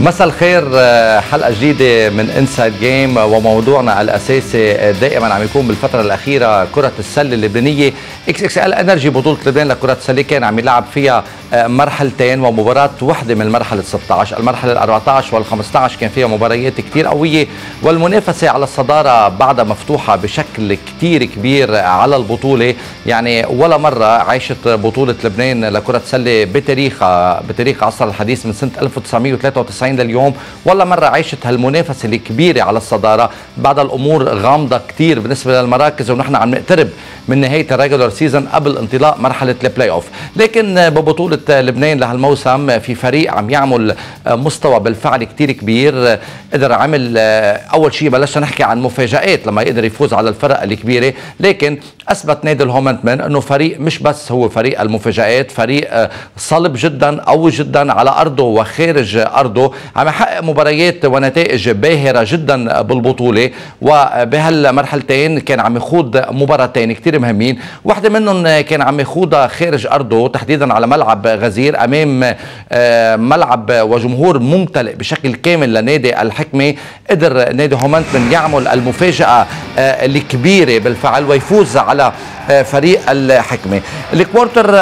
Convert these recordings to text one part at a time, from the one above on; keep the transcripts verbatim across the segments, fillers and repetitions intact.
مساء الخير، حلقة جديدة من انسايد جيم، وموضوعنا الأساسي دائما عم يكون بالفترة الأخيرة كرة السلة اللبنانية. اكس اكس ال انرجي بطولة لبنان لكرة السلة كان عم يلعب فيها مرحلتين ومباراة وحدة من المرحلة ستة عشر، المرحلة الأربعة عشر والخمسة عشر كان فيها مباريات كتير قوية، والمنافسة على الصدارة بعدها مفتوحة بشكل كتير كبير على البطولة. يعني ولا مرة عاشت بطولة لبنان لكرة السلة بتاريخها بتاريخ عصر الحديث من سنة ألف وتسعمية وثلاثة وتسعين لليوم، ولا مرة عاشت هالمنافسة الكبيرة على الصدارة بعد الأمور غامضة كتير بالنسبة للمراكز، ونحن عم نقترب من نهاية الريجولر سيزون قبل انطلاق مرحلة البلاي اوف. لكن ببطولة لبنان لهالموسم في فريق عم يعمل مستوى بالفعل كتير كبير. قدر عمل أول شيء بلشنا نحكي عن مفاجآت لما يقدر يفوز على الفرق الكبيرة، لكن أثبت نادي الهومنتمن أنه فريق مش بس هو فريق المفاجآت، فريق صلب جدا قوي جدا على أرضه وخارج أرضه، عم يحقق مباريات ونتائج باهرة جدا بالبطولة. وبهالمرحلتين كان عم يخوض مباراتين كتير مهمين، واحدة منهم كان عم يخوضها خارج أرضه تحديدا على ملعب غزير أمام ملعب وجمهور ممتلئ بشكل كامل لنادي الحكمة. قدر نادي هومنتمن يعمل المفاجأة الكبيرة بالفعل ويفوز على فريق الحكمة. الكوارتر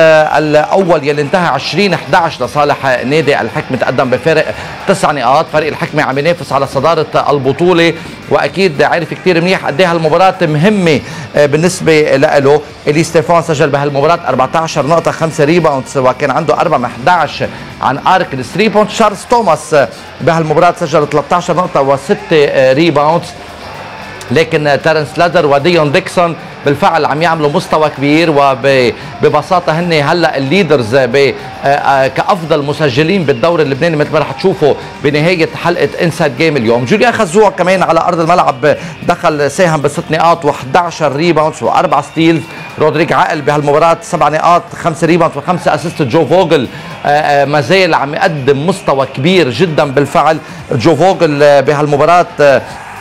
الأول يلي انتهى عشرين إحدى عشر لصالح نادي الحكمة، تقدم بفارق تسع نقاط. فريق الحكمة عم ينافس على صدارة البطولة، وأكيد عارف كتير منيح قد ايه هالمباراة مهمة بالنسبة له. إلي ستيفان سجل بهالمباراة أربعة عشر نقطة خمسة ريباوندز، وكان عنده أربعة من إحدى عشر عن ارك الثري بوينت. شارلز توماس بهالمباراة سجل ثلاثة عشر نقطة وستة ريباوندز. لكن تيرنس لادر وديون ديكسون بالفعل عم يعملوا مستوى كبير، وببساطه هن هلا الليدرز كافضل مسجلين بالدوري اللبناني مثل ما رح تشوفوا بنهايه حلقه انسايد جيم اليوم. جوليان خزوع كمان على ارض الملعب دخل ساهم بست نقاط وإحدى عشر ريباوندز واربع ستيلز. رودريك عقل بهالمباراه سبع نقاط خمسة ريباوندز وخمسه اسيست. جو فوغل ما زال عم يقدم مستوى كبير جدا بالفعل. جو فوغل بهالمباراه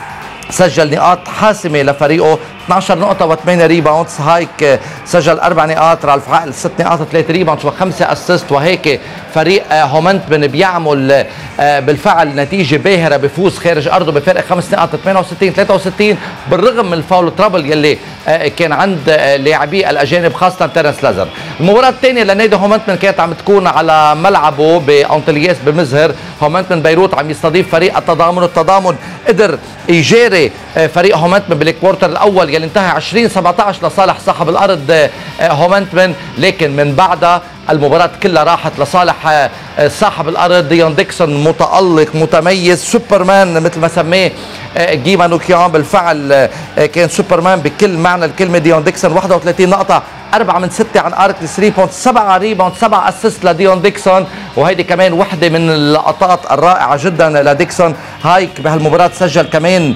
سجل نقاط حاسمة لفريقه، اثني عشر نقطة وثمانية ريباوندز. هايك سجل أربع نقاط، رالف عقل ست نقاط ثلاثة ريباوندز وخمسة اسيست. وهيك فريق هومنتمن بيعمل بالفعل نتيجة باهرة، بفوز خارج أرضه بفرق خمس نقاط ثمانية وستين ثلاثة وستين، بالرغم من الفاول ترابل يلي كان عند لاعبي الأجانب خاصة تيرنس لازر. المباراة الثانية لنادي هومنتمن كانت عم تكون على ملعبه بأنطلياس بمزهر. هومنتمن بيروت عم يستضيف فريق التضامن، والتضامن قدر يجاري فريق هومنتمن بالكوارتر الأول يلي انتهى عشرين سبعة عشر لصالح صاحب الأرض هومنتمن، لكن من بعدها المباراة كلها راحت لصالح صاحب الأرض. ديون ديكسون متألق متميز، سوبرمان مثل ما سماه جي مانوكيان. بالفعل كان سوبرمان بكل معنى الكلمة. ديون ديكسون واحد وثلاثين نقطة، أربعة من ستة عن ارك ثري بوينت، سبعة ريباوند، سبعة اسيست لديون ديكسون، وهيدي كمان وحدة من اللقطات الرائعة جدا لديكسون. هايك بهالمباراة سجل كمان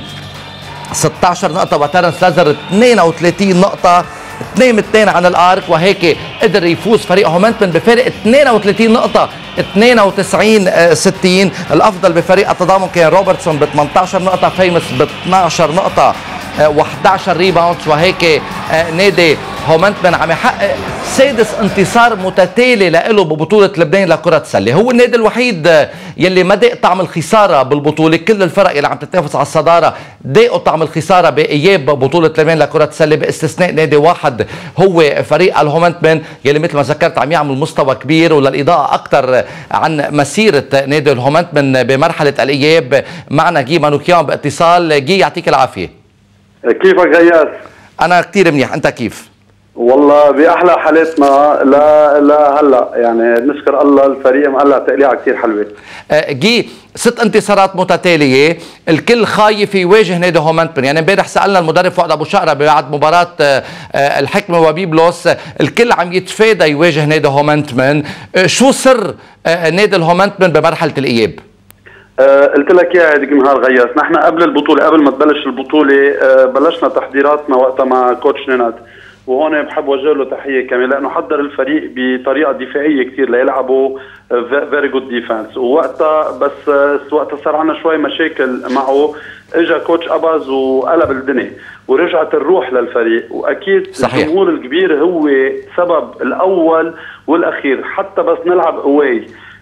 ستة عشر نقطة، وتيرنس لازر اثنين وثلاثين نقطة، اثنين من اثنين عن الارك. وهيك قدر يفوز فريق هومنتمن بفارق اثنين وثلاثين نقطة اثنين وتسعين ستين. الافضل بفريق التضامن كان روبرتسون ب ثمانية عشر نقطة، فيمس ب اثني عشر نقطة وإحدى عشر ريباوندز. وهيك نادي هومنتمن عم يحقق سادس انتصار متتالي له ببطولة لبنان لكرة السلة. هو النادي الوحيد يلي ما داق طعم الخسارة بالبطولة. كل الفرق يلي عم تتنافس على الصدارة داقوا طعم الخسارة بإياب بطولة لبنان لكرة السلة، باستثناء نادي واحد هو فريق الهومنتمن يلي مثل ما ذكرت عم يعمل مستوى كبير. وللإضاءة أكثر عن مسيرة نادي الهومنتمن بمرحلة الإياب معنا جي مانوكيان باتصال. جي يعطيك العافية. كيفك غياث؟ أنا كثير منيح، أنت كيف؟ والله بأحلى حالاتنا. لا لا هلا يعني نشكر الله، الفريق مقلع تقليعة كثير حلوة. جي ست انتصارات متتالية، الكل خايف يواجه نادي هومنتمن. يعني امبارح سألنا المدرب فؤاد أبو شقرة بعد مباراة الحكمة وبيبلوس، الكل عم يتفادى يواجه نادي هومنتمن. شو سر نادي الهومنتمن بمرحلة الإياب؟ أه قلت لك يا هيدي نهار غياث، نحن قبل البطولة قبل ما تبلش البطولة أه بلشنا تحضيراتنا وقتها مع كوتش نيناد، وهون بحب وجه له تحيه كمان لانه حضر الفريق بطريقه دفاعيه كثير ليلعبوا فيري جود ديفنس. ووقتها بس وقتها صار عندنا شوي مشاكل معه، اجى كوتش اباز وقلب الدنيا ورجعت الروح للفريق. واكيد صحيح. الجمهور الكبير هو سبب الاول والاخير، حتى بس نلعب اواي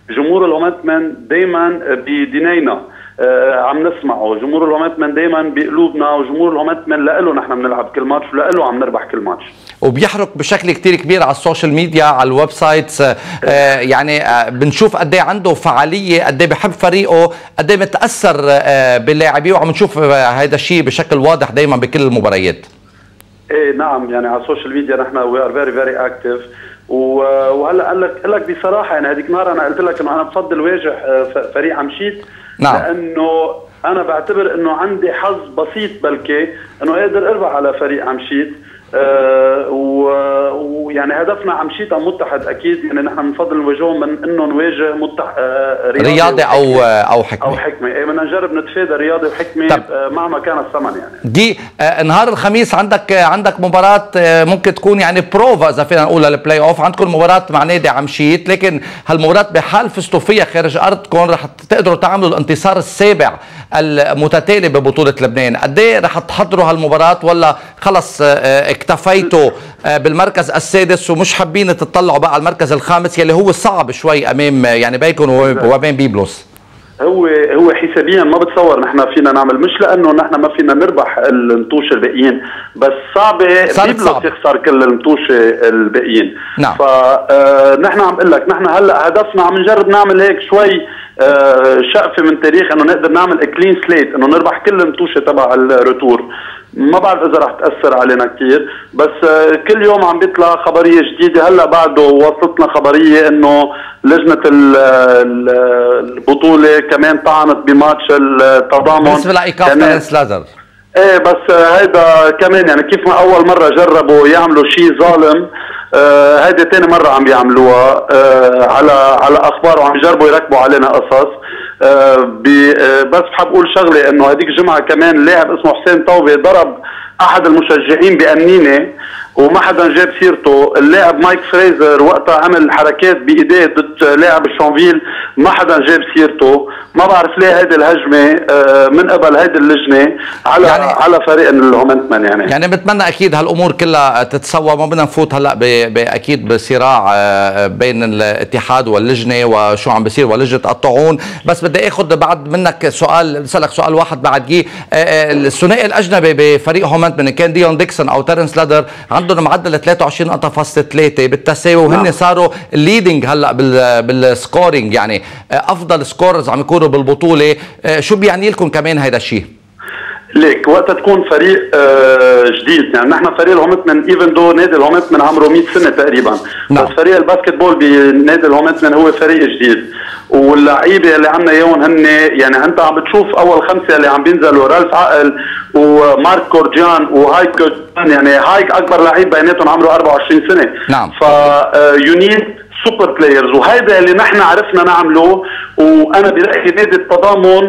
جمهور الهومنتمن دايما بدينينا آه عم نسمعه، جمهور الهومنتمن دايما بقلوبنا، وجمهور الهومنتمن لإله نحن بنلعب كل ماتش ولإله عم نربح كل ماتش، وبيحرك بشكل كتير كبير على السوشيال ميديا على الويب سايتس. آه يعني آه بنشوف قد ايه عنده فعاليه، قد ايه بحب فريقه، قد ايه متاثر آه باللاعبين، وعم نشوف هذا الشيء بشكل واضح دائما بكل المباريات. ايه نعم، يعني على السوشيال ميديا نحن وي ار فيري فيري اكتف. وهلا قال لك قال لك بصراحه، يعني هذيك النهار انا قلت لك انه انا بفضل واجه فريق عمشيت. نعم. لانه انا بعتبر انه عندي حظ بسيط بلكي انه قادر اربح على فريق عمشيت. آه ويعني هدفنا عمشيت متحد اكيد، يعني نحن بنفضل نواجههم من انه نواجه متحد آه رياضي, رياضي او او حكمه او حكمه ايه بدنا نجرب نتفادى رياضي وحكمه آه مهما كان الثمن. يعني دي آه نهار الخميس عندك آه عندك مباراه آه ممكن تكون يعني بروفا اذا فينا نقول للبلاي اوف، عندكم مباراه مع نادي عمشيت، لكن هالمباراه بحال فزتوا فيها خارج ارضكم رح تقدروا تعملوا الانتصار السابع المتتالي ببطوله لبنان. قد ايه رح تحضروا هالمباراه، ولا خلص آه اكتفيتوا بالمركز السادس ومش حابين تطلعوا بقى على المركز الخامس يلي هو صعب شوي امام يعني بيكون وبين بيبلس؟ هو هو حسابيا ما بتصور نحن فينا نعمل، مش لانه نحن ما فينا نربح النتوش الباقيين، بس صعبه بيبلس صعب. يخسر كل النتوش الباقيين. نعم. فنحن عم بقول لك نحن هلا هدفنا عم نجرب نعمل هيك شوي آه شقفه من تاريخ انه نقدر نعمل كلين سليت، انه نربح كل النتوشه تبع الرتور. ما بعرف اذا رح تاثر علينا كثير، بس آه كل يوم عم بيطلع خبريه جديده. هلا بعده وصلتنا خبريه انه لجنه البطوله كمان طعنت بماتش التضامن بالنسبه لايقاف تيرنس لادر. ايه بس هيدا كمان يعني كيف ما اول مره جربوا يعملوا شيء ظالم، آه هيدي ثاني مره عم بيعملوها آه على على اخبار، وعم يجربوا يركبوا علينا قصص. آه آه بس بحب اقول شغله، انه هذيك الجمعه كمان لاعب اسمه حسين طوبي ضرب احد المشجعين بأنينه وما حدا جاب سيرته. اللاعب مايك فريزر وقتها عمل حركات بايديه ضد لاعب شونفيل، ما حدا جاب سيرته. ما بعرف ليه هيدي الهجمه من قبل هيدي اللجنه على يعني على فريق الهومنتمن. يعني يعني بتمنى اكيد هالامور كلها تتسوى، ما بدنا نفوت هلا اكيد بصراع بين الاتحاد واللجنه وشو عم بيصير ولجنه الطاعون. بس بدي اخذ بعد منك سؤال، بسالك سؤال واحد بعد جي. الثنائي الاجنبي بفريق هومنتمن كان ديون ديكسون او تيرنس لادر عندهم معدل ثلاثة وعشرين نقطة فاصلة ثلاثة بالتساوي، وهن صاروا الليدنج هلا بالسكورينج، يعني افضل سكوررز عم يكونوا بالبطوله. شو بيعني لكم كمان هيدا الشيء؟ ليك وقت تكون فريق آه جديد، يعني نحن فريق الهومنتمن ايفن دو نادي الهومنتمن عمره مئة سنه تقريبا. نعم. بس فريق الباسكت بول بنادي الهومنتمن هو فريق جديد، واللعيبه اللي عندنا اياهم هن يعني انت عم بتشوف اول خمسه اللي عم بينزلوا رالف عقل ومارك كورجيان وهايك كورجيان، يعني هايك اكبر لعيب بيناتهم عمره أربعة وعشرين سنه. نعم. ف يونيد سوبر بلايرز، وهيدا اللي نحن عرفنا نعمله. وانا برايي نادي التضامن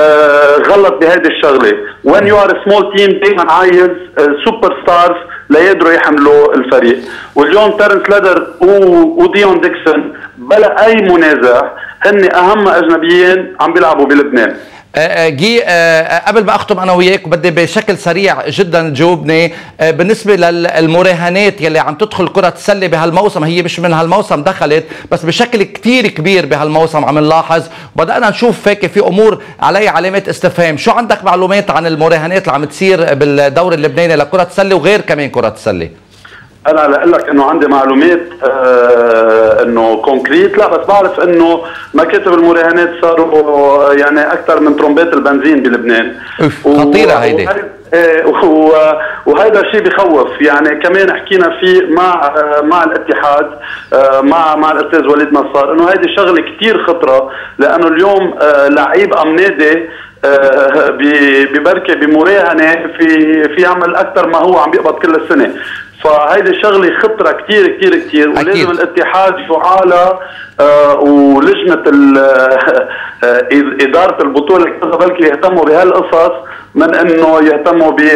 آه غلط بهيدي الشغله. وين يو ار سمول تيم دائما عايز آه سوبر ستارز ليقدروا يحملوا الفريق. واليوم تيرنس لادر وديون ديكسون بلا اي منازع هن اهم اجنبيين عم بيلعبوا بلبنان. جي قبل ما اختم انا وياك بدي بشكل سريع جدا تجاوبني بالنسبه للمراهنات يلي عم تدخل كره السله بهالموسم. هي مش من هالموسم دخلت، بس بشكل كتير كبير بهالموسم عم نلاحظ، وبدانا نشوف هيك في امور عليها علامات استفهام. شو عندك معلومات عن المراهنات اللي عم تصير بالدوري اللبناني لكره السله وغير كمان كره السله؟ انا لاقول لك انه عندي معلومات آه انه كونكريت، لا بس بعرف انه مكاتب المراهنات صاروا يعني اكثر من ترومبات البنزين بلبنان. خطيره هيدي. وهذا شيء بخوف. يعني كمان حكينا فيه مع مع الاتحاد مع مع الاستاذ وليد نصار انه هذه شغله كثير خطره، لانه اليوم لعيب ام نادي ببركه بمراهنه في في يعمل اكثر ما هو عم بيقبض كل السنه. فهيدي شغله خطره كثير كثير كثير، ولازم الاتحاد يعالى آه ولجنه آه اداره البطوله كذا بلكي يهتموا بهالقصص من انه يهتموا ب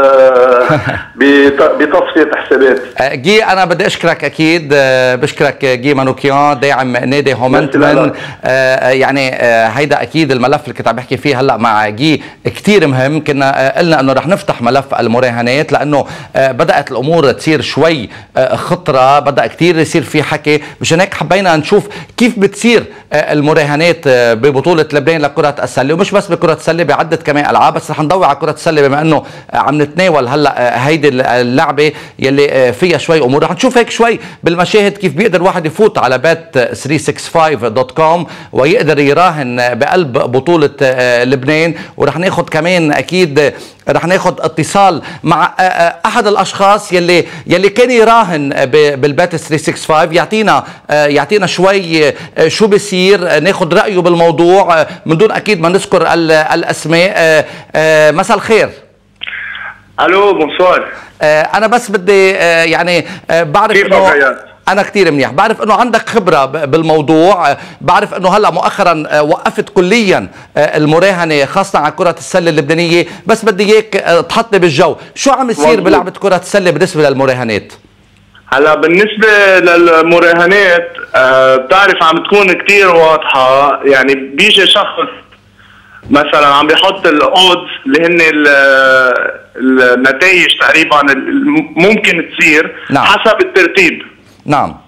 بتصفيه حسابات. جي انا بدي اشكرك اكيد، بشكرك جي مانوكيان داعم نادي هومنتمن. يعني هيدا اكيد الملف اللي كنت عم بحكي فيه هلا مع جي كثير مهم. كنا قلنا انه رح نفتح ملف المراهنات لانه بدات الامور تصير شوي خطره، بدا كثير يصير في حكي، مشان هيك حبينا نشوف كيف بتصير المراهنات ببطوله لبنان لكره السله، ومش بس بكره السله بعده كمان العاب، بس رح نضوي على كره السله بما انه عم نتناول هلا هيدي اللعبه يلي فيها شوي امور. رح نشوف هيك شوي بالمشاهد كيف بيقدر واحد يفوت على بات ثلاثمية وخمسة وستين دوت كوم ويقدر يراهن بقلب بطوله لبنان. ورح ناخذ كمان اكيد رح ناخذ اتصال مع احد الاشخاص يلي يلي كان يراهن بالبات ثلاثمية وخمسة وستين، يعطينا يعطينا شوي شو بصير، ناخذ رايه بالموضوع من دون اكيد ما نذكر الاسماء. مساء الخير. الو بونسوار. انا بس بدي يعني بعرف انه أنا كتير منيح، بعرف أنه عندك خبرة بالموضوع، بعرف أنه هلأ مؤخرا وقفت كليا المراهنة خاصة على كرة السلة اللبنانية، بس بدي إياك تحطني بالجو، شو عم يصير بلعبة كرة السلة بالنسبة للمراهنات؟ هلا بالنسبة للمراهنات أه بتعرف عم تكون كتير واضحة، يعني بيجي شخص مثلا عم بيحط الاودز اللي هن النتائج تقريبا ممكن تصير. نعم. حسب الترتيب. نعم.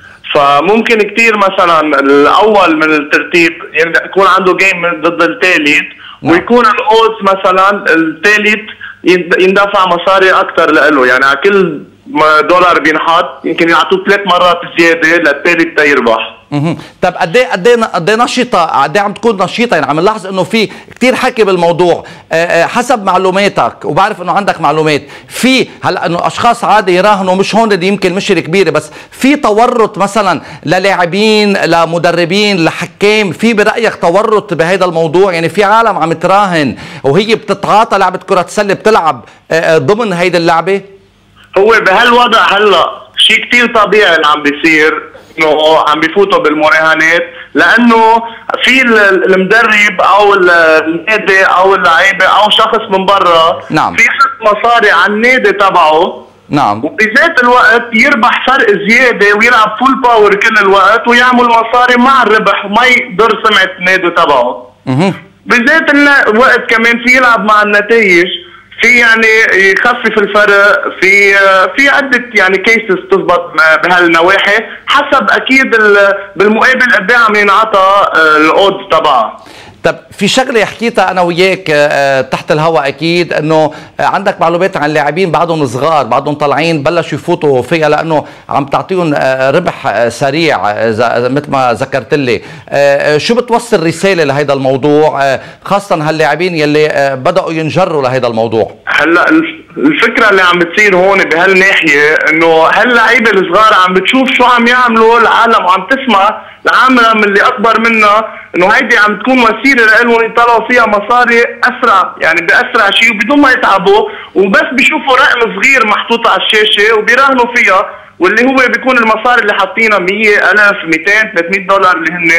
فممكن كتير مثلا الاول من الترتيب يكون عنده جيم ضد الثالث. نعم. ويكون الاودز مثلا الثالث يندفع مصاري اكثر له، يعني على كل دولار بينحط يمكن يعطوه ثلاث مرات زياده للثالث تيربح. اها طب قد ايه قد ايه قد ايه نشيطه قد ايه عم تكون نشيطه؟ يعني عم نلاحظ انه في كثير حكي بالموضوع. أه حسب معلوماتك وبعرف انه عندك معلومات، في هلا انه اشخاص عادي يراهنوا، مش هون دي يمكن مش كبيره، بس في تورط مثلا للاعبين لمدربين لحكام، في برايك تورط بهذا الموضوع؟ يعني في عالم عم تراهن وهي بتتعاطى لعبه كره سله بتلعب أه ضمن هيدي اللعبه؟ هو بهالوضع هلا شيء كثير طبيعي اللي عم بيصير، انه عم بيفوتوا بالمراهنات، لانه في المدرب او النادي او اللعيبه او شخص من برا. نعم. في حط مصاري على النادي تبعه. نعم. وبذات الوقت يربح فرق زياده ويلعب فول باور كل الوقت ويعمل مصاري مع الربح وما يضر سمعه النادي تبعه. اها بذات الوقت كمان في يلعب مع النتائج، في يعني يخفف الفرق، في في عده يعني كيسز تزبط بهالنواحي حسب اكيد بالمقابل قد ايه عم ينعطى الاودز تبعها. طب في شغله حكيتها انا وياك تحت الهواء، اكيد انه عندك معلومات عن لاعبين بعضهم صغار بعضهم طالعين بلشوا يفوتوا فيها لانه عم تعطيهم ربح سريع مثل ما ذكرت لي. شو بتوصل رساله لهذا الموضوع خاصه هاللاعبين يلي بداوا ينجروا لهذا الموضوع؟ هلا الفكره اللي عم بتصير هون بهالناحيه انه هاللعيبه الصغار عم بتشوف شو عم يعملوا العالم وعم تسمع العالم اللي اكبر منها انه هيدي عم تكون وسيله لهم يطلعوا فيها مصاري اسرع، يعني باسرع شيء وبدون ما يتعبوا، وبس بيشوفوا رقم صغير محطوط على الشاشه وبيراهنوا فيها، واللي هو بيكون المصاري اللي حاطينها مية ألف مئتين ثلاثمية دولار اللي هن،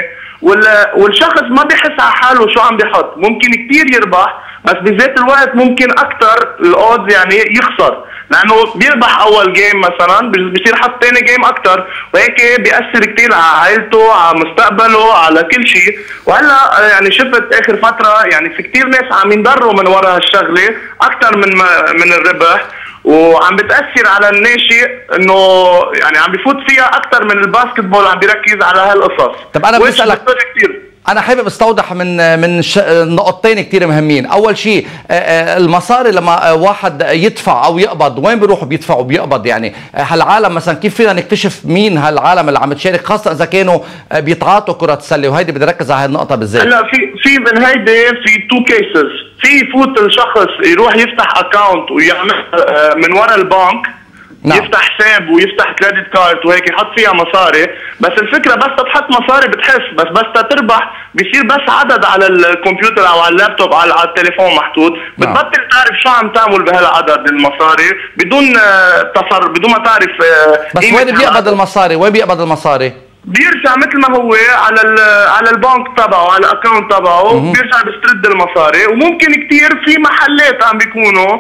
والشخص ما بيحس على حاله شو عم بيحط، ممكن كثير يربح بس بذات الوقت ممكن اكثر الاودز يعني يخسر، لانه بيربح اول جيم مثلا بصير حط ثاني جيم اكثر، وهيك بياثر كثير على عائلته على مستقبله على كل شيء. وهلا يعني شفت اخر فتره يعني في كثير ناس عم ينضروا من وراء هالشغله اكثر من من الربح، وعم بتاثر على الناشئ انه يعني عم بفوت فيها اكثر من الباسكت بول، عم بيركز على هالقصص. طب انا بسالك كثير، انا حابب استوضح من من نقطتين كثير مهمين. اول شيء المصاري لما واحد يدفع او يقبض وين بيروح بيدفع وبيقبض؟ يعني هالعالم مثلا كيف فينا نكتشف مين هالعالم اللي عم تشارك خاصه اذا كانوا بيتعاطوا كره السله؟ وهيدي بدي ركز على هاي النقطه بالذات. هلا في في من هيدي في تو كيسز، في يفوت الشخص يروح يفتح اكاونت ويعمل من وراء البنك. نعم. يفتح حساب ويفتح كريدت كارد وهيك يحط فيها مصاري، بس الفكره بس تحط مصاري بتحس، بس بس تربح بصير بس عدد على الكمبيوتر او على اللابتوب على التليفون محطوط. نعم. بتبطل تعرف شو عم تعمل بهالعدد المصاري بدون تصر بدون ما تعرف. بس وين بيقبض المصاري؟ وين بيقبض المصاري؟ بيرجع مثل ما هو على على البنك تبعه على الاكونت تبعه، بيرجع بيسترد المصاري. وممكن كثير في محلات عم بيكونوا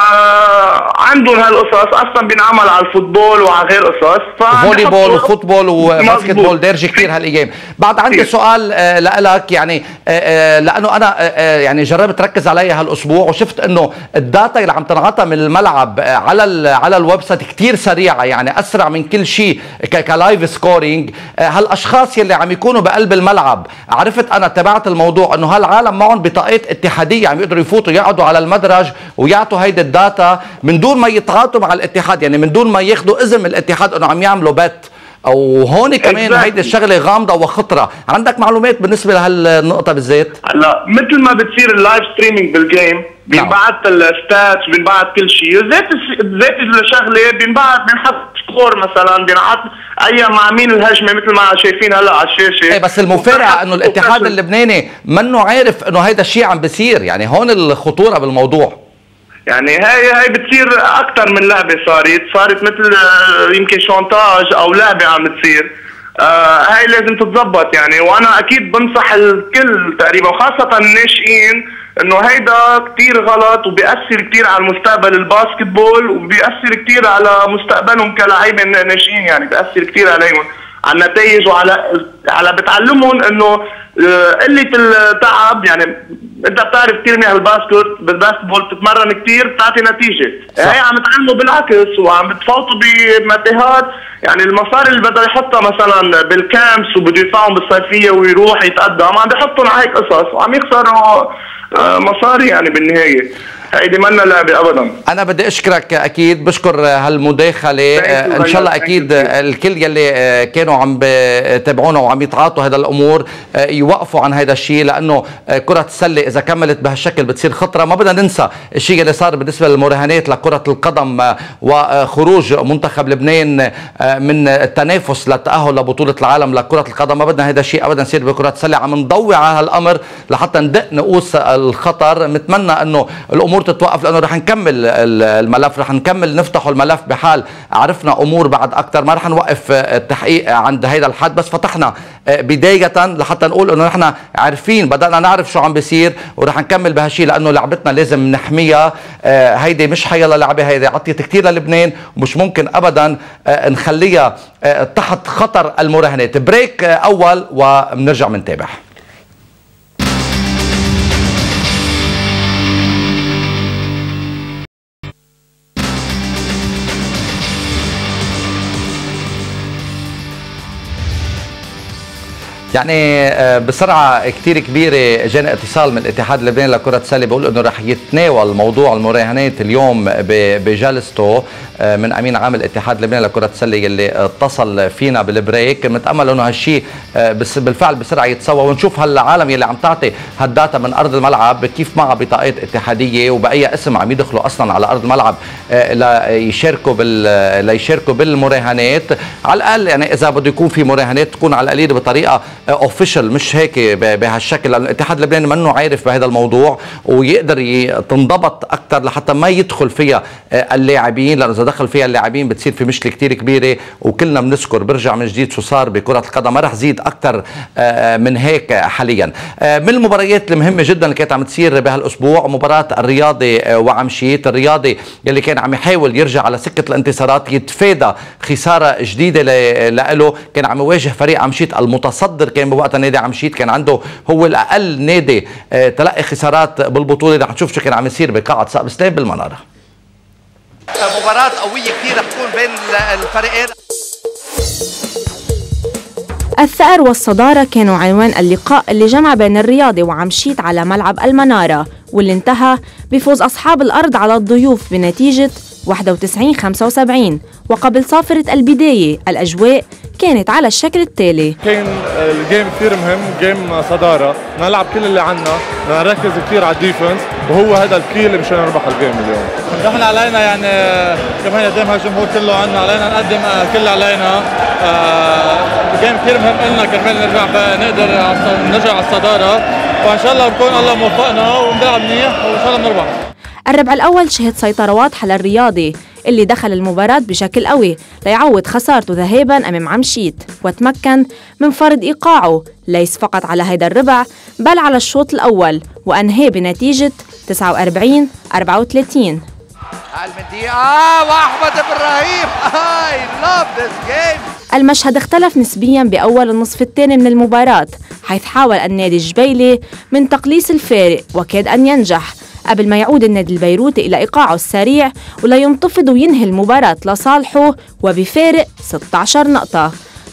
آه عندهم هالقصص اصلا بينعمل على الفوتبول وعلى غير قصص، فولي بول وفوتبول وباسكت بول دارجه كثير هالايام. بعد عندي كتير. سؤال آه لك، يعني آه لانه انا آه يعني جربت ركز عليها هالاسبوع وشفت انه الداتا اللي عم تنعطى من الملعب آه على على الويب سايت كثير سريعه، يعني اسرع من كل شيء كلايف سكورينج. هالاشخاص يلي عم يكونوا بقلب الملعب، عرفت انا تبعت الموضوع انه هالعالم معهم بطاقات اتحاديه عم يقدروا يفوتوا يقعدوا على المدرج ويعطوا هيدي الداتا من دون ما يتعاطوا مع الاتحاد، يعني من دون ما ياخذوا اذن من الاتحاد انه عم يعملوا بت. او هون كمان هيدي الشغله غامضه وخطره، عندك معلومات بالنسبه لهالنقطه بالذات؟ هلا مثل ما بتصير اللايف ستريمينج بالجيم بينبعت الستاتس بينبعت كل شيء، ذات ذات الشغله بينبعت بينحط سكور مثلا بينحط اي مع مين الهجمه مثل ما شايفين هلا على الشاشه. ايه بس المفارقه انه الاتحاد اللبناني منه عارف انه هيدا الشيء عم بيصير، يعني هون الخطوره بالموضوع. يعني هاي هاي بتصير اكثر من لعبه، صارت صارت مثل يمكن شونتاج او لعبه عم بتصير. آه هاي لازم تتظبط يعني، وانا اكيد بنصح الكل تقريبا وخاصه الناشئين انه هيدا كثير غلط وبيأثر كثير على المستقبل الباسكتبول وبيأثر كثير على مستقبلهم كلاعبين ناشئين، يعني بيأثر كثير عليهم على النتائج وعلى على بتعلمهم انه قله التعب. يعني انت بتعرف كثير منيح الباسكت بالباسكتبول بتتمرن كثير بتعطي نتيجه، هي عم تعلموا بالعكس وعم بتفوتوا بمتاهات. يعني المصاري اللي بده يحطها مثلا بالكامس وبده يدفعهم بالصيفيه ويروح يتقدم عم بيحطهم على هيك قصص وعم يخسروا مصاري يعني بالنهايه. هيدي منا لعبه ابدا. انا بدي اشكرك اكيد، بشكر هالمداخله، ان شاء الله اكيد الكل يلي كانوا عم بتابعونا وعم يتعاطوا هذا الامور يوقفوا عن هذا الشيء، لانه كره السله اذا كملت بهالشكل بتصير خطره. ما بدنا ننسى الشيء اللي صار بالنسبه للمراهنات لكره القدم وخروج منتخب لبنان من التنافس للتاهل لبطوله العالم لكره القدم، ما بدنا هذا الشيء ابدا يصير بكره السله. عم نضوي على هالامر لحتى ندق نقوس الخطر. نتمنى انه الامور تتوقف، لانه رح نكمل الملف، رح نكمل نفتحه الملف بحال عرفنا امور بعد اكثر. ما رح نوقف التحقيق عند هيدا الحد، بس فتحنا بدايه لحتى نقول انه نحن عارفين، بدانا نعرف شو عم بيصير ورح نكمل بهالشيء، لانه لعبتنا لازم نحميها. هيدي مش حيلا لعبه، هيدي عطيت كثير للبنان ومش ممكن ابدا نخليها تحت خطر المراهنات. بريك اول وبنرجع بنتابع. يعني بسرعة كتير كبيرة جانا اتصال من الاتحاد اللبناني لكرة السلة بيقول انه رح يتناول موضوع المراهنات اليوم بجلسته من امين عام الاتحاد اللبناني لكرة السلة يلي اتصل فينا بالبريك. متأمل انه هالشيء بالفعل بسرعة يتسوى ونشوف هالعالم يلي عم تعطي هالداتا من ارض الملعب كيف معها بطاقات اتحادية وبأي اسم عم يدخلوا اصلا على ارض الملعب ليشاركوا بال ليشاركوا بالمراهنات. على الاقل يعني اذا بده يكون في مراهنات تكون على القليل بطريقة اوفيشال، مش هيك بهالشكل، لأن الاتحاد اللبناني منه عارف بهذا الموضوع ويقدر تنضبط اكثر لحتى ما يدخل فيها اللاعبين، لانه اذا دخل فيها اللاعبين بتصير في مشكله كثير كبيره. وكلنا بنذكر برجع من جديد شو صار بكره القدم، ما رح زيد اكثر من هيك حاليا. من المباريات المهمه جدا اللي كانت عم تصير بهالاسبوع مباراه الرياضي وعمشيت. الرياضي يلي كان عم يحاول يرجع على سكه الانتصارات يتفادى خساره جديده له، كان عم يواجه فريق عمشيت المتصدر، كان بوقتها نادي عمشيت كان عنده هو الاقل نادي تلقي خسارات بالبطوله. رح نشوف شو كان عم يصير بقاعه سقف ستيب بالمناره. مباراه قويه كثير رح تكون بين الفريقين. الثأر والصدارة كانوا عنوان اللقاء اللي جمع بين الرياضي وعمشيت على ملعب المنارة، واللي انتهى بفوز أصحاب الأرض على الضيوف بنتيجة واحد وتسعين خمسة وسبعين. وقبل صافرة البداية الأجواء كانت على الشكل التالي. كان الجيم كثير مهم، جيم صدارة، نلعب كل اللي عنا، نركز كثير على الديفنس، وهو هذا الكي اللي مشان نربح الجيم اليوم. نحن علينا يعني كمان قدام هالجمهور كله عنا علينا نقدم كل علينا. الجيم كثير مهم لنا كمان نرجع نقدر نرجع على الصدارة، وإن شاء الله بكون الله موفقنا ونلعب منيح وإن شاء الله بنربح. الربع الأول شهد سيطرة واضحة للرياضي اللي دخل المباراة بشكل قوي ليعوض خسارته ذهابا أمام عمشيت، وتمكن من فرض إيقاعه ليس فقط على هيدا الربع بل على الشوط الأول، وأنهى بنتيجة تسعة وأربعين أربعة وثلاثين. المدية وأحمد إبراهيم I love this game. المشهد اختلف نسبيا بأول النصف الثاني من المباراة، حيث حاول النادي الجبيلي من تقليص الفارق وكاد أن ينجح قبل ما يعود النادي البيروتي إلى إيقاعه السريع ولا ينتفض وينهي المباراة لصالحه وبفارق ستة عشر نقطة.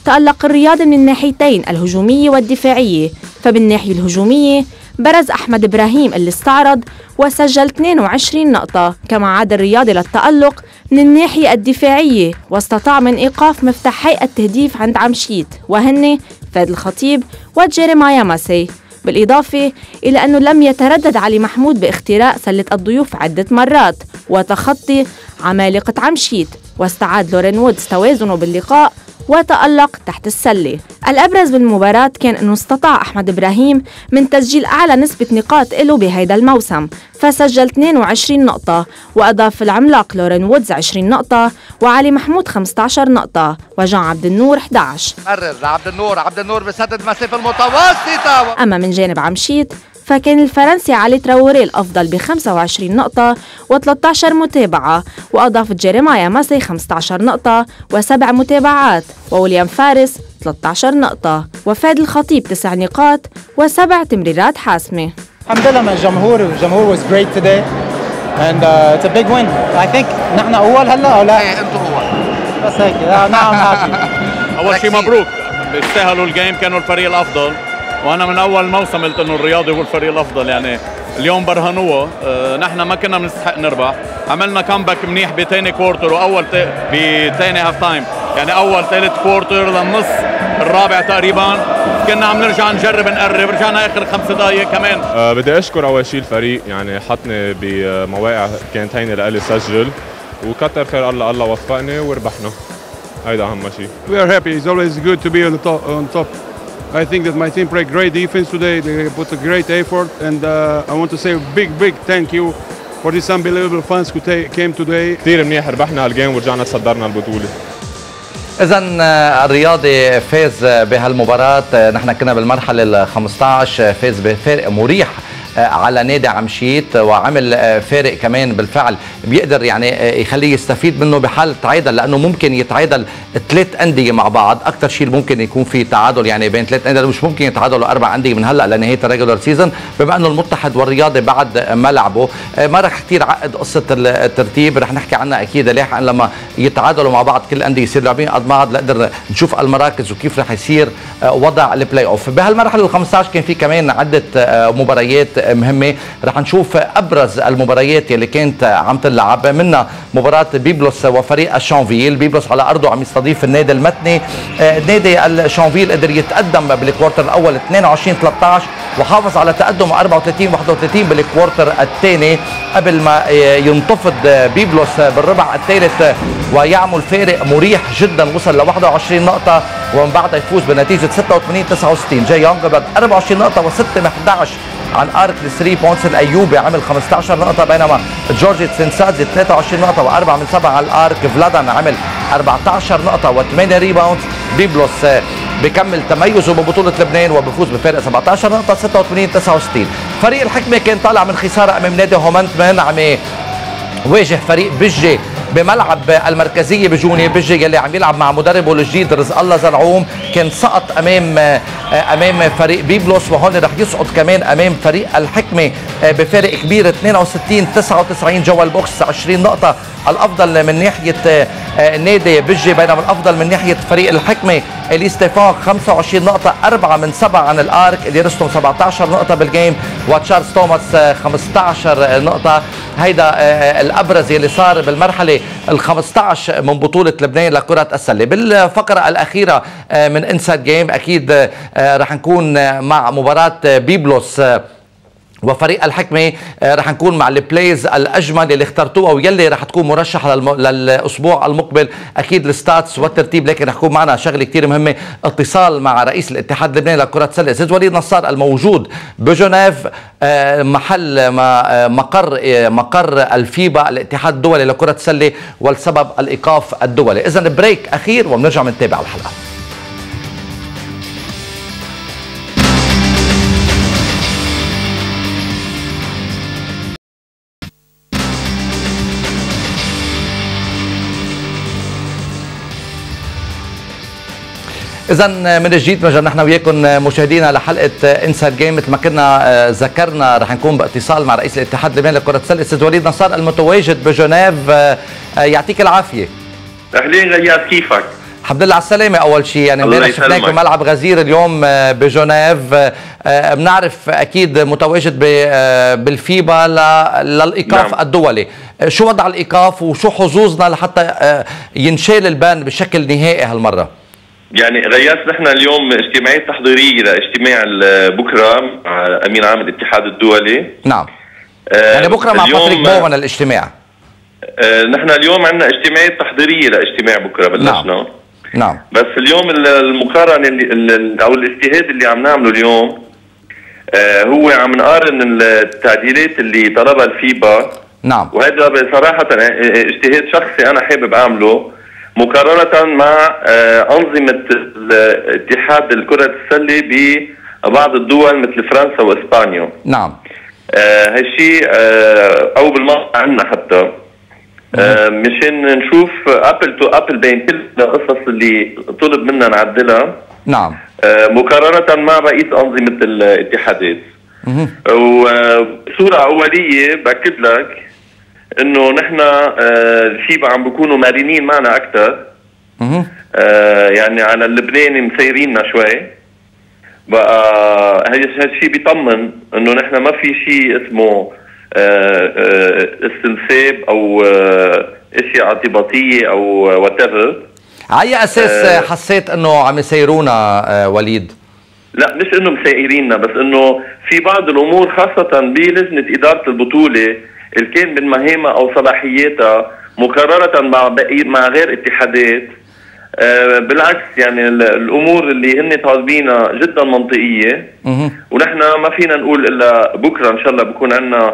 تألق الرياضي من الناحيتين الهجومية والدفاعية. فبالناحية الهجومية برز أحمد إبراهيم اللي استعرض وسجل اثنين وعشرين نقطة، كما عاد الرياضي للتألق من الناحية الدفاعية واستطاع من إيقاف مفتاحي التهديف عند عمشيت وهن فادي الخطيب وجيريمايا ماسي، بالإضافة إلى أنه لم يتردد علي محمود باختراق سلة الضيوف عدة مرات وتخطي عمالقة عمشيت، واستعاد لورين وودز توازنه باللقاء وتألق تحت السلة. الأبرز بالمباراة كان أنه استطاع أحمد إبراهيم من تسجيل أعلى نسبة نقاط له بهيدا الموسم، فسجل اثنين وعشرين نقطة، وأضاف العملاق لورين وودز عشرين نقطة وعلي محمود خمسة عشر نقطة وجان عبد النور إحدى عشر. قرر لعبد النور، عبد النور بسدد مسافة المتوسطة. أما من جانب عمشيت فكان الفرنسي علي تراوري الأفضل ب خمسة وعشرين نقطة وثلاثة عشر متابعة، وأضاف جيريمايا ماسي خمسة عشر نقطة وسبع متابعات، ووليام فارس ثلاثة عشر نقطة، وفادي الخطيب تسع نقاط وسبع تمريرات حاسمة. الحمد لله من الجمهور، الجمهور was great today and uh, it's a big win. I think نحن أول هلا أو لا؟ ايه انتوا أول. بس هيك نعم حاجة. أول شيء مبروك، بيستاهلوا الجيم، كانوا الفريق الأفضل، وانا من اول موسم قلت انه الرياضي هو الفريق الافضل. يعني اليوم برهنوه، أه نحن ما كنا بنستحق نربح، عملنا كامباك منيح بثاني كوارتر واول بثاني هاف تايم، يعني اول ثالث كوارتر للنص الرابع تقريبا كنا عم نرجع نجرب نقرب، رجعنا اخر خمس دقائق كمان. أه بدي اشكر اول شيء الفريق، يعني حطني بمواقع كانت هينه لإلي سجل، وكتر خير الله الله وفقني وربحنا، هيدا اهم شيء. We are happy. It's always good to be on the top. On top. I think that my team played great defense today. They put a great effort, and uh, I want to say a big, big thank you for this unbelievable fans who came today. كثير منيح ربحنا هالجيم ورجعنا تصدرنا البطولة. إذا الرياضي فاز بهالمباراة، نحن كنا بالمرحلة ال خمسة عشر، فاز بفارق مريح على نادي عمشيت، وعمل فارق كمان بالفعل بيقدر يعني يخليه يستفيد منه بحال تعادل، لانه ممكن يتعادل ثلاث انديه مع بعض، اكثر شيء ممكن يكون في تعادل يعني بين ثلاث انديه، مش ممكن يتعادلوا اربع انديه من هلا لنهايه الريجولار سيزون، بما انه المتحد والرياضي بعد ما لعبوا. ما رح كثير عقد قصه الترتيب، رح نحكي عنها اكيد لاحقا لما يتعادلوا مع بعض كل الانديه يصير لاعبين قد بعض، لنقدر نشوف المراكز وكيف رح يصير وضع البلاي اوف. بهالمرحله ال خمسة عشر كان في كمان عده مباريات مهمه، رح نشوف ابرز المباريات اللي كانت عم تلعب، منها مباراه بيبلوس وفريق الشانفيل. بيبلوس على ارضه عم يستضيف النادي المتني، نادي الشانفيل قدر يتقدم بالكوارتر الاول اثنين وعشرين ثلاثة عشر وحافظ على تقدم أربعة وثلاثين واحد وثلاثين بالكوارتر الثاني قبل ما ينتفض بيبلوس بالربع الثالث ويعمل فارق مريح جدا، وصل ل واحد وعشرين نقطه ومن بعدها يفوز بنتيجه ستة وثمانين تسعة وستين. جاي يونغبرد أربعة وعشرين نقطه وستة من أحد عشر عن ارك الثري بوينتس. الايوبي عمل خمسة عشر نقطه، بينما جورجي تسنسادزي ثلاثة وعشرين نقطه واربعه من سبعه على الارك. فلادان عمل أربعة عشر نقطه وثمانية ريباوندز. بيبلوس بكمل تميزه ببطوله لبنان وبفوز بفارق سبعة عشر نقطه ستة وثمانين تسعة وستين. فريق الحكمه كان طالع من خساره امام نادي هومنتمان، عم واجه فريق بجي بملعب المركزيه بجوني. بجي يلي عم يلعب مع مدربه الجديد رزق الله زرعوم كان سقط امام امام فريق بيبلوس، وهون رح يسقط كمان امام فريق الحكمه بفارق كبير اثنين وستين تسعة وتسعين. جوا البوكس عشرين نقطه الافضل من ناحيه نادي بجي، بينما الافضل من ناحيه فريق الحكمه الي ستيفان خمسة وعشرين نقطه أربعة من سبعة عن الارك. اللي رستم سبعة عشر نقطه بالجيم وتشارلز توماس خمسة عشر نقطه. هيدا الابرز اللي صار بالمرحله ال خمسة عشر من بطوله لبنان لكره السله. بالفقره الاخيره من انسايد جيم اكيد رح نكون مع مباراه بيبلوس وفريق الحكمه، رح نكون مع البلايز الاجمل اللي اخترتوها ويلي رح تكون مرشحه للاسبوع المقبل، اكيد الستاتس والترتيب، لكن رح يكون معنا شغله كثير مهمه، اتصال مع رئيس الاتحاد اللبناني لكره السله استاذ وليد نصار الموجود بجنيف محل مقر مقر الفيبا الاتحاد الدولي لكره السله والسبب الايقاف الدولي. اذا بريك اخير وبنرجع بنتابع الحلقه. إذا من جديد رجعنا نحن وياكم مشاهدينا لحلقة انسايد جيم. مثل ما كنا ذكرنا رح نكون باتصال مع رئيس الاتحاد اللبناني لكرة السلة استاذ وليد نصار المتواجد بجنيف. يعطيك العافية. أهلين غياث، كيفك؟ الحمد لله على السلامة أول شيء. يعني امبارح شفناك بملعب غزير، اليوم بجنيف. بنعرف أكيد متواجد بالفيبا للإيقاف نعم. الدولي. شو وضع الإيقاف وشو حظوظنا لحتى ينشال البان بشكل نهائي هالمرة؟ يعني غياس نحن اليوم اجتماعية تحضيرية لاجتماع بكرة مع أمين عام الاتحاد الدولي. نعم. يعني بكرة مع باتريك بومان الاجتماع. آه نحن اليوم عندنا اجتماعية تحضيرية لاجتماع بكرة بلشنا. نعم. نعم. بس اليوم المقارنة اللي او الاجتهاد اللي عم نعمله اليوم آه هو عم نقارن التعديلات اللي طلبها الفيبا. نعم. وهذا بصراحة اجتهاد شخصي انا حابب اعمله مقارنة مع آه انظمة اتحاد الكرة السلة ببعض الدول مثل فرنسا واسبانيا. نعم. آه هالشيء آه او بالمصر عندنا حتى آه مشان نشوف ابل تو ابل بين كل القصص اللي طلب منا نعدلها. نعم. آه مقارنة مع بقية أنظمة الاتحادات. وصورة أولية بأكد لك إنه نحن آه الفيبا عم بيكونوا مرنين معنا أكثر. آه يعني على اللبناني مسيريننا شوي. بقى هالشيء بيطمن إنه نحن ما في شيء اسمه آه آه استنساب او آه اشياء اعتباطيه او وات ايفر. على اي اساس آه حسيت انه عم يسيرونا آه وليد؟ لا مش انه مسيريننا، بس انه في بعض الامور خاصه بلجنه اداره البطوله اللي كان من مهامها او صلاحياتها مقارنه مع مع غير اتحادات آه بالعكس يعني الامور اللي هن طالبينها جدا منطقيه. ونحن ما فينا نقول الا بكره ان شاء الله بكون عندنا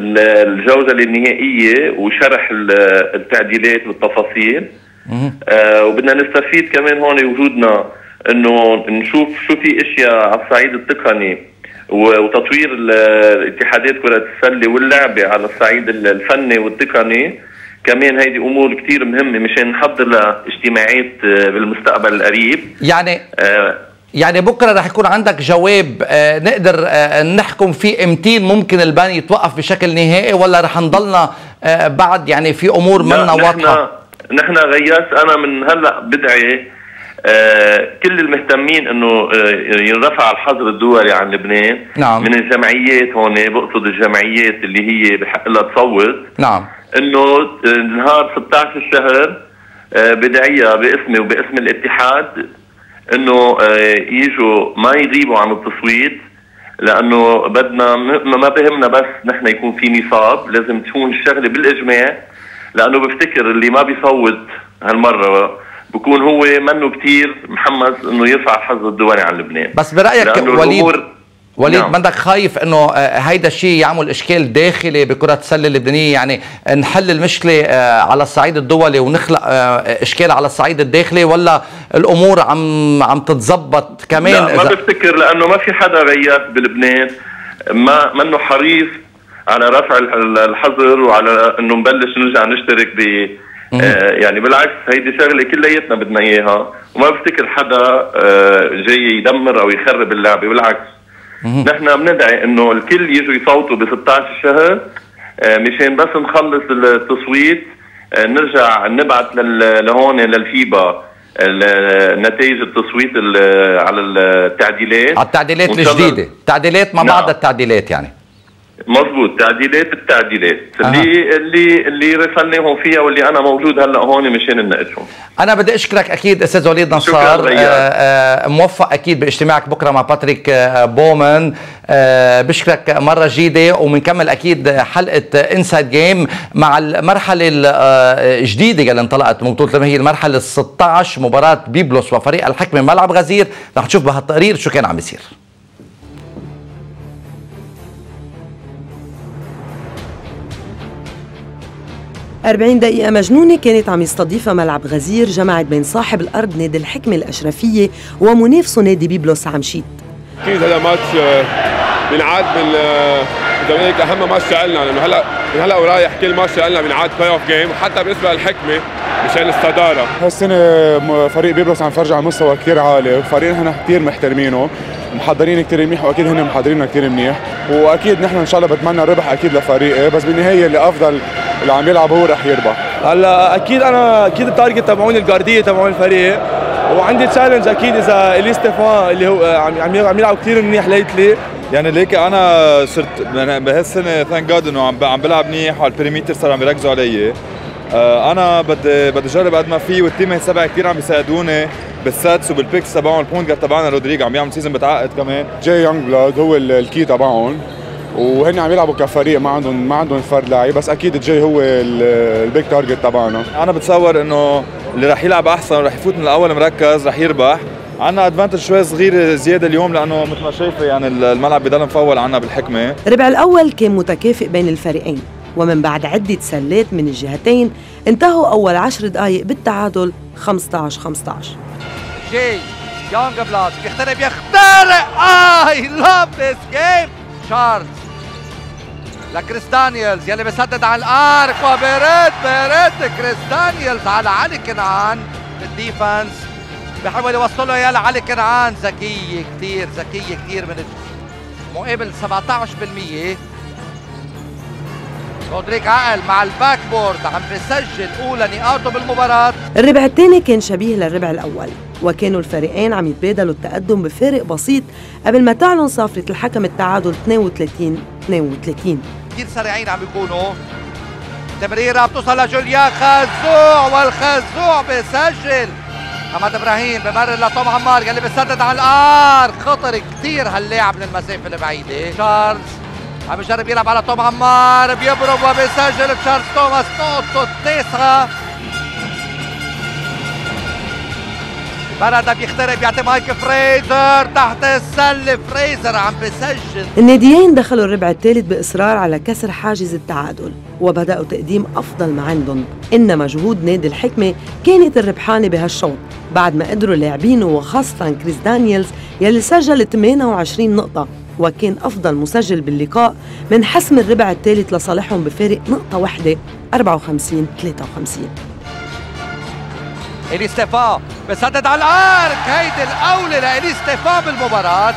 الجوله النهائيه وشرح التعديلات والتفاصيل. آه وبدنا نستفيد كمان هون وجودنا انه نشوف شو في اشياء على الصعيد التقني وتطوير الاتحادات كره السله واللعبه على الصعيد الفني والتقني. كمان هيدي امور كثير مهمه مشان نحضر لاجتماعات بالمستقبل القريب. يعني آه يعني بكره رح يكون عندك جواب آه نقدر آه نحكم فيه امتى ممكن البان يتوقف بشكل نهائي، ولا رح نضلنا آه بعد يعني في امور منا واضحه؟ نحن غياس انا من هلا بدعي آه كل المهتمين انه آه ينرفع الحظر الدولي عن لبنان. نعم. من الجمعيات هون بقصد الجمعيات اللي هي بحق لها تصوت. نعم. انه نهار ستة عشر الشهر آه بدعيها باسمي وباسم الاتحاد انه آه يجوا ما يغيبوا عن التصويت، لانه بدنا ما بهمنا بس نحن يكون في نصاب، لازم تكون الشغله بالاجماع، لانه بفتكر اللي ما بيصوت هالمره بكون هو منه كثير محمس انه يرفع الحظ الدولي عن لبنان. بس برايك وليد وليد نعم. بدك خايف انه هيدا الشيء يعمل اشكال داخلي بكره السله اللبنانيه؟ يعني نحل المشكله على الصعيد الدولي ونخلق اشكال على الصعيد الداخلي، ولا الامور عم عم تتظبط كمان؟ لا ما بفتكر، لانه ما في حدا غياث بلبنان ما منه حريص على رفع الحظر وعلى انه نبلش نرجع نشترك ب آه يعني بالعكس هيدي شغله كلياتنا بدنا اياها، وما بفتكر حدا آه جاي يدمر او يخرب اللعبه، بالعكس نحن بندعي انه الكل يجوا يصوتوا ب ستة عشر شهر آه مشان بس نخلص التصويت آه نرجع نبعث لهون للفيبا نتائج التصويت على التعديلات على التعديلات الجديده، تعديلات مع بعض التعديلات يعني مظبوط، تعديلات التعديلات اللي أه. اللي اللي رسلناهم فيها واللي انا موجود هلا هون مشان نناقشهم. انا بدي اشكرك اكيد استاذ وليد نصار، آه آه موفق اكيد باجتماعك بكره مع باتريك آه بومان. آه بشكرك مره جديده، وبنكمل اكيد حلقه انسايد جيم مع المرحله الجديده اللي انطلقت من بطوله، هي المرحله ال ستة عشر، مباراه بيبلوس وفريق الحكمه ملعب غزير. رح تشوف بهالتقرير شو كان عم بيصير. أربعين دقيقة مجنونة كانت عم يستضيفها ملعب غزير، جمعت بين صاحب الأرض نادي الحكمة الأشرفية ومنافسه نادي بيبلوس عمشيت. أكيد هذا ماتش بنعاد من زمان أهم ماتش لنا، لأنه هلا من هلا ورايح كل ماتش لنا بنعاد بلاي أوف جيم، وحتى بالنسبة للحكمة مشان الصدارة. هالسنة فريق بيبلوس عم يفرج على مستوى كثير عالي، وفريق نحن كثير محترمينه، محضرين كثير منيح، واكيد هن محضريننا كثير منيح، واكيد نحن ان شاء الله بتمنى الربح اكيد لفريقي، بس بالنهايه اللي افضل اللي عم يلعب هو رح يربح. هلا اكيد انا اكيد التارجت تبعوني الجارديه تبعون الفريق، وعندي تشالنج اكيد اذا الي ستيفان اللي هو عم عم يلعب كثير منيح ليتلي. يعني ليك انا صرت بهالسنه ثانك جاد انه عم عم بلعب منيح والبريميتر صار عم يركزوا علي. انا بدي بدي اجرب قد ما في، والتيم تبعي كثير عم بيساعدوني بالساتس وبالبيكس تبعهم. البوينت جارد تبعنا رودريجو عم يعمل سيزون بتعقد كمان. جاي يونج بلاد هو الكي تبعهم، وهن عم يلعبوا كفريق، ما عندهم ما عندهم فرد لاعب، بس اكيد جاي هو البيج تارجت تبعنا. انا بتصور انه اللي رح يلعب احسن ورح يفوت من الاول مركز رح يربح. عنا ادفانتج شوي صغير زياده اليوم لانه مثل ما شايفه يعني الملعب بضل مفول عنا بالحكمه. الربع الاول كان متكافئ بين الفريقين، ومن بعد عدة سلات من الجهتين انتهوا أول عشر دقايق بالتعادل خمسة عشر خمسة عشر. جي يونغ بلاد بيخترق بيخترق اي لاف ذيس جيم. تشارلز لكريس دانييلز يلي بيسدد على الارك، وبيرد بيرد كريس دانييلز على علي كنعان بالديفنس، بيحاول يوصله يا لعلي كنعان. ذكية كثير ذكية كثير من مقابل سبعة عشر بالمية. رودريجو عقل مع الباك بورد عم بيسجل اولى نقاطه بالمباراه. الربع الثاني كان شبيه للربع الاول، وكانوا الفريقين عم يتبادلوا التقدم بفارق بسيط قبل ما تعلن صافره الحكم التعادل اثنين وثلاثين اثنين وثلاثين. كثير سريعين عم يكونوا. تمريره بتوصل لجوليان خزوع، والخزوع بيسجل. محمد ابراهيم بمرر لتوم عمار يلي بيسدد على الار. خطر كثير هاللاعب من المسافه البعيده. تشارلز عم يجرب يلعب على توم عمار، بيضرب وبيسجل تشارلز توماس نقطته التاسعة. بردا بيخترق بيعطي مايك فريزر تحت السلة، فريزر عم بيسجل. الناديين دخلوا الربع الثالث بإصرار على كسر حاجز التعادل، وبدأوا تقديم أفضل ما عندهم، إنما جهود نادي الحكمة كانت الربحانة بهالشوط بعد ما قدروا لاعبينه وخاصة كريس دانييلز يلي سجل ثمانية وعشرين نقطة، وكان أفضل مسجل باللقاء من حسم الربع الثالث لصالحهم بفارق نقطة واحدة أربعة وخمسين ثلاثة وخمسين. إلي ستيفان بسدد على الارك، هيدي الأولى لإلي ستيفان بالمباراة.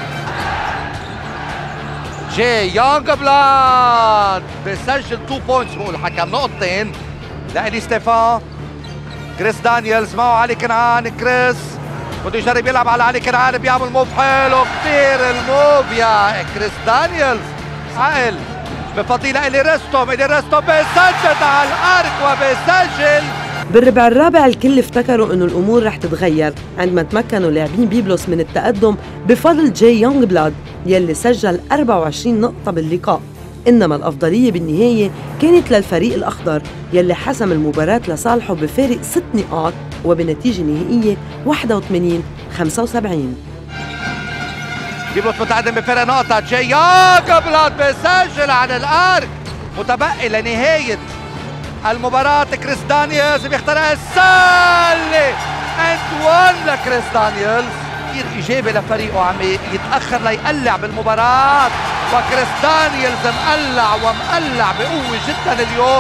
جي يونغ بلاد بسجل تو بوينتس مو الحكم، نقطتين لإلي ستيفان. كريس دانييلز معه علي كنعان، كريس بده يجرب يلعب على علي كنعان، بيعمل موف حلو كثير الموف يا كريس دانييلز. عقل بفضيلة إلي ريستوم، إلي ريستوم بيسدد على الارك وبيسجل. بالربع الرابع الكل افتكروا انه الامور رح تتغير عندما تمكنوا لاعبين بيبلوس من التقدم بفضل جاي يونغ بلاد يلي سجل أربعة وعشرين نقطة باللقاء، انما الافضلية بالنهاية كانت للفريق الاخضر يلي حسم المباراة لصالحه بفارق ست نقاط وبنتيجة نهائية واحد وثمانين خمسة وسبعين. بيبلوس متقدم بفارق نقطة، جاي يونغ بلاد بيسجل على الارك. متبقي لنهاية المباراة كريس دانييلز بيخترق السلة، اند وان لكريس دانييلز. كثير ايجابي لفريقه، عم يتاخر ليقلع بالمباراة، وكريس دانييلز مقلع ومقلع بقوة جدا اليوم.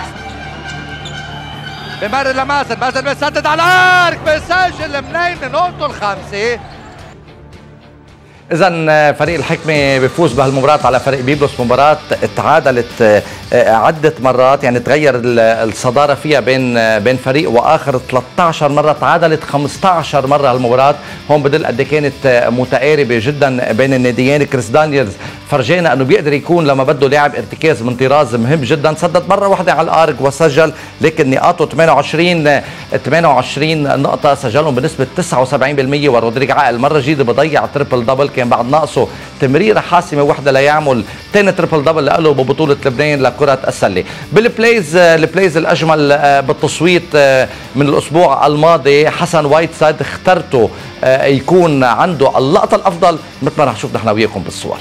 بمرر لمازن، مازن بيسدد على الارك بيسجل منين نقطته الخامسة. إذا فريق الحكمة بيفوز بهالمباراة على فريق بيبلوس، مباراة تعادلت عدة مرات، يعني تغير الصدارة فيها بين بين فريق وآخر ثلاثة عشر مرة، تعادلت خمسة عشر مرة هالمباراة. هون بدل قد كانت متقاربة جدا بين الناديين. كريس دانييلز فرجينا انه بيقدر يكون لما بده لاعب ارتكاز من طراز مهم جدا، سدد مرة واحدة على الارك وسجل، لكن نقاطه ثمانية وعشرين ثمانية وعشرين نقطة سجلهم بنسبة تسعة وسبعين بالمية. ورودريجو عقل مرة جديدة بضيع تريبل دبل، كان بعد ناقصه تمريرة حاسمة واحدة ليعمل ثاني تريبل دبل له ببطولة لبنان لكرة السلة. بالبلايز البلايز الأجمل بالتصويت من الأسبوع الماضي حسن وايتسايد اخترته يكون عنده اللقطة الأفضل، مثل ما رح نشوف نحن وياكم بالصور.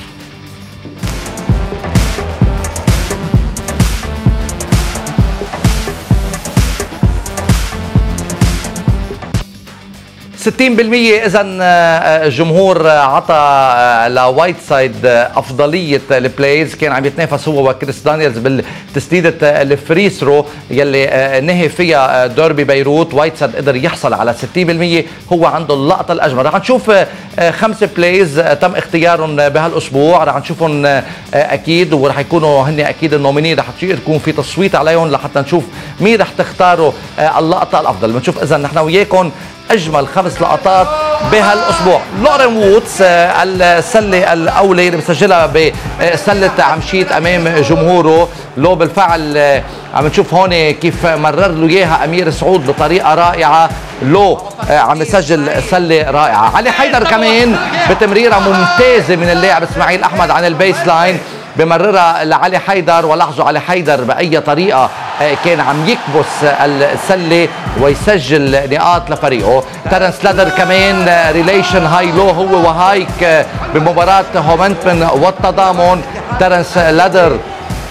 ستين بالمية اذا الجمهور عطى لوايت سايد افضليه البلايز، كان عم يتنافس هو وكريس دانييلز بالتسديده الفري ثرو يلي نهي فيها ديربي بيروت. وايت سايد قدر يحصل على ستين بالمية، هو عنده اللقطه الاجمل. رح نشوف خمسه بلايز تم اختيارهم بهالاسبوع، رح نشوفهم اكيد ورح يكونوا هن اكيد النومينين، رح يكون في تصويت عليهم لحتى نشوف مين رح تختاروا اللقطه الافضل. بنشوف اذا نحن وياكم اجمل خمس لقطات بهالاسبوع. لورين وودز السله الاولى اللي بسجلها بسله عمشيت امام جمهوره، لو بالفعل عم نشوف هون كيف مرر له اياها امير سعود بطريقه رائعه، لو عم يسجل سله رائعه. علي حيدر كمان بتمريره ممتازه من اللاعب اسماعيل احمد عن البيس لاين، بمررها لعلي حيدر، ولاحظوا علي حيدر باي طريقه كان عم يكبس السله ويسجل نقاط لفريقه. ترنس لادر كمان ريليشن هاي لو هو وهايك بمباراه هومنتمن والتضامن. ترنس لادر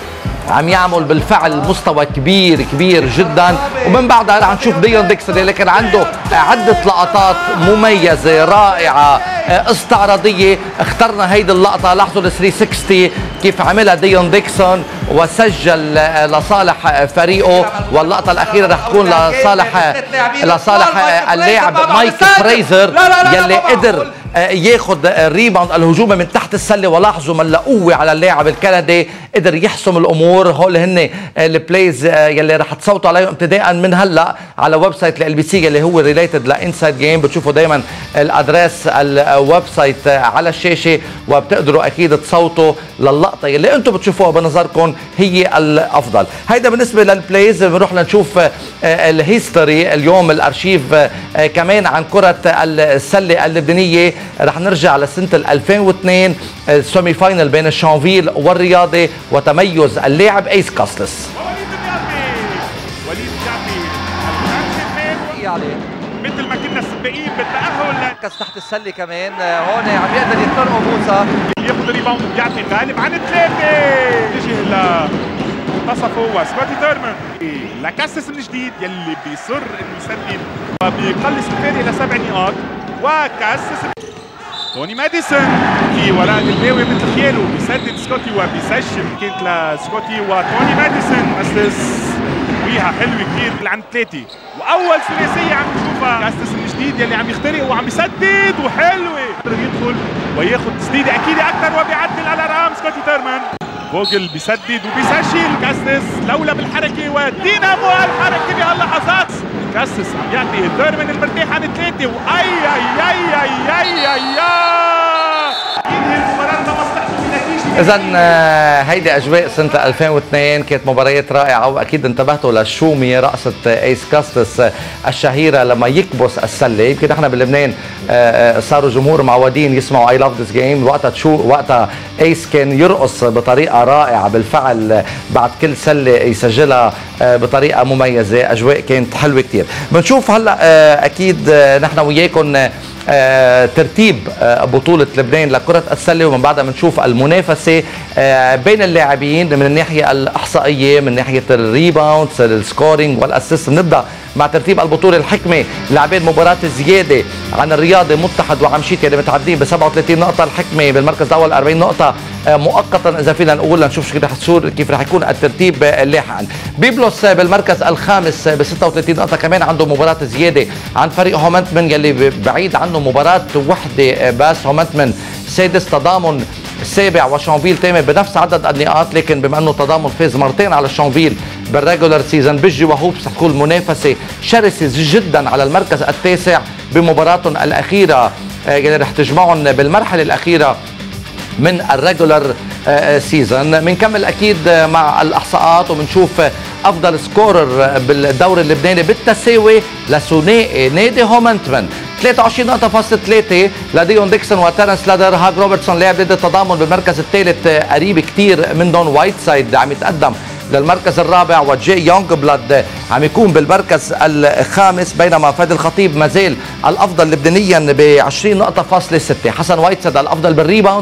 عم يعمل بالفعل مستوى كبير كبير جدا، ومن بعدها رح نشوف ديون ديكسون اللي كان عنده عده لقطات مميزه رائعه استعراضيه. اخترنا هيدي اللقطه، لاحظوا ال ثلاثمية وستين كيف عملها ديون ديكسون وسجل لصالح فريقه، واللقطه الاخيره رح تكون لصالح لصالح اللاعب مايك فريزر يلي قدر ياخذ الريباوند الهجومي من تحت السله، ولاحظوا من لقوه على اللاعب الكندي قدر يحسم الامور. هول هن البلايز يلي رح تصوتوا عليهم ابتداء من هلا على ويب سايت ال بي سي اللي هو ريليتد لانسايد جيم. بتشوفوا دائما الادريس الويب سايت على الشاشه، وبتقدروا اكيد تصوتوا للقطه اللي انتم بتشوفوها بنظركم هي الافضل. هيدا بالنسبه للبلايز. بنروح لنشوف الهيستوري اليوم، الارشيف كمان عن كره السله اللبنانيه. رح نرجع لسنه ألفين واثنين، السيمي فاينل بين الشانفيل والرياضي وتميز اللاعب ايس كاستلس. وليد جعفي مثل ما كنا سباقين بالتاهل مركز تحت السله كمان، هون عم يقدر يخترقوا موسى ياخذ الريباوند بيعطي غالب عن ثلاثه، اتجه لمنتصفه وسكوتي تيرمان لكاسس من جديد يلي بيصر انه يسدد وبيقلص الفارق الى سبع نقاط. وكاسس توني ماديسون في وراء الباوي مثل خياله بيسدد سكوتي وبيسجل. كانت لسكوتي وتوني ماديسون اسس ويها حلوه كثير عند ثلاثه، واول ثلاثيه عم نشوفها كاستس من جديد يلي عم يخترق وعم يسدد وحلوه، بده يدخل وياخذ تسديده اكيده اكثر وبيعدل الارقام. سكوتي تيرمان فوجل بيسدد وبيسجل. كاستس لولا بالحركه ودينامو الحركه بهاللحظات. كاستس عم يعطي تيرمان المرتاح عن ثلاثه، واي اي اي اي اي اي ينهي المباراه لمصلحته بنتيجه. اذا هيدي اجواء سنه ألفين واثنين، كانت مباريات رائعه، واكيد انتبهتوا للشومي رقصه ايس كاستس الشهيره لما يكبس السله. يمكن نحن بلبنان صاروا جمهور معودين يسمعوا اي لاف ذيس جيم، وقتها شو وقتها ايس كان يرقص بطريقه رائعه بالفعل بعد كل سله يسجلها بطريقه مميزه. اجواء كانت حلوه كثير. بنشوف هلا اكيد نحن وياكم آه، ترتيب آه، بطولة لبنان لكرة السلة، ومن بعدها بنشوف المنافسة آه، بين اللاعبين من الناحية الإحصائية، من ناحية الريباوندز، السكورينج والأسيست. بنبدأ مع ترتيب البطولة الحكمة. لاعبين مباراة زيادة عن الرياضي متحد وعمشيت اللي متعدين ب سبعة وثلاثين نقطة. الحكمة بالمركز الأول أربعين نقطة آه، مؤقتا إذا فينا نقول، لنشوف كيف رح تصير كيف رح يكون الترتيب آه، لاحقا. بيبلوس آه، بالمركز الخامس ب ستة وثلاثين نقطة، كمان عنده مباراة زيادة عن فريق هومنتمن يلي بعيد عنه مباراة وحدة بس. هومنتمن سادس، تضامن السابع، وشانفيل ثامن بنفس عدد النقاط، لكن بما انه تضامن فاز مرتين على شانفيل بالريجولر سيزون، بيجي وهوبس حتكون منافسه شرسه جدا على المركز التاسع بمباراتهم الاخيره اللي رح تجمعهم بالمرحله الاخيره من الريجولر سيزون. بنكمل اكيد مع الاحصاءات وبنشوف افضل سكورر بالدوري اللبناني بالتساوي لثنائي نادي هومنتمن ثلاثة وعشرين نقطة فاصلة ثلاثة لديون ديكسون وترنس لادر. هاج روبرتسون لاعب نادي التضامن بالمركز الثالث قريب كثير من دون. وايت سايد عم يتقدم للمركز الرابع، وجاي يونغ بلاد عم يكون بالمركز الخامس، بينما فادي الخطيب ما زال الافضل لبنانيا ب عشرين نقطة فاصلة ستة. حسن وايت سايد الافضل بالريباوندز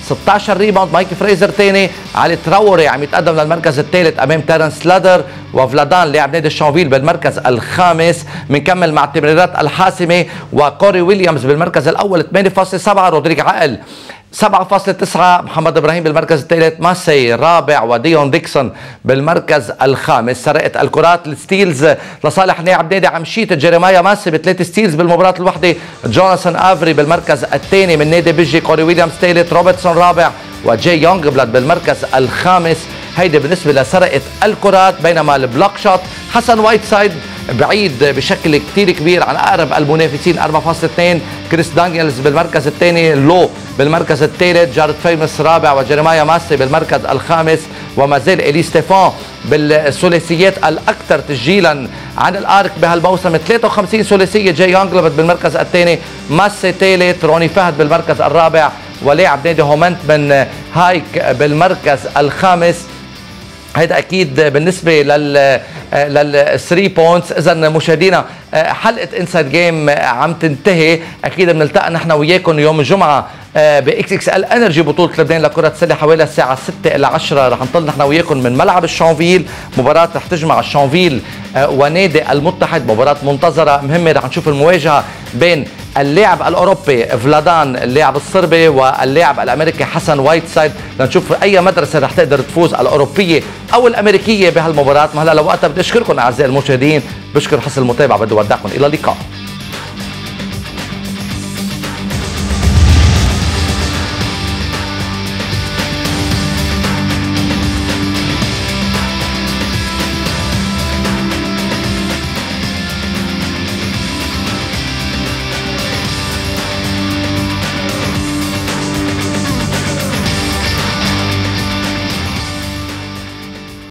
ستة عشر ريباوند. مايك فريزر ثاني. علي تراوري عم يتقدم للمركز الثالث امام تيرنس لادر. وفلادان لاعب نادي الشانفيل بالمركز الخامس. بنكمل مع التمريرات الحاسمه وكوري ويليامز بالمركز الاول ثمانية فاصلة سبعة. رودريك عقل سبعة فاصلة تسعة. محمد ابراهيم بالمركز الثالث. ماسي رابع. وديون ديكسون بالمركز الخامس. سرقه الكرات الستيلز لصالح لاعب نادي عمشيت جيريمايا ماسي بثلاث ستيلز بالمباراه الوحده. جوناثان افري بالمركز الثاني من نادي بيجي. كوري ويليامز ثالث. روبرتسون رابع. وجاي يونغ بلاد بالمركز الخامس. هيدي بالنسبه لسرقه الكرات. بينما البلوك شوت حسن وايت سايد بعيد بشكل كتير كبير عن اقرب المنافسين أربعة فاصلة اثنين. كريس دانييلز بالمركز الثاني. لو بالمركز الثالث. جارد فيمس رابع. وجيريمايا ماسي بالمركز الخامس. وما زال إلي ستيفان بالثلاثيات الاكثر تسجيلا عن الارك بهالموسم ثلاثة وخمسين ثلاثيه. جاي يونغ بالمركز الثاني. ماسي ثالث. روني فهد بالمركز الرابع. ولاعب نادي هومنت من هايك بالمركز الخامس. هيدا اكيد بالنسبه لل للثري بوينتس. اذا مشاهدينا حلقه انسايد جيم عم تنتهي. اكيد بنلتقى نحن وياكم يوم الجمعه باكس اكس ال انرجي بطوله لبنان لكره السله حوالي الساعه ستة الى عشرة. رح نطل نحن وياكم من ملعب الشانفيل. مباراه رح تجمع الشانفيل ونادي المتحد. مباراه منتظره مهمه. رح نشوف المواجهه بين اللاعب الاوروبي فلادان اللاعب الصربي واللاعب الامريكي حسن وايت سايد. لنشوف اي مدرسه رح تقدر تفوز الاوروبيه او الامريكيه بهالمباراه. ما هلا لوقتها بدي اشكركم اعزائي المشاهدين. بشكر حسن المتابعه. بدي اودعكم الى اللقاء.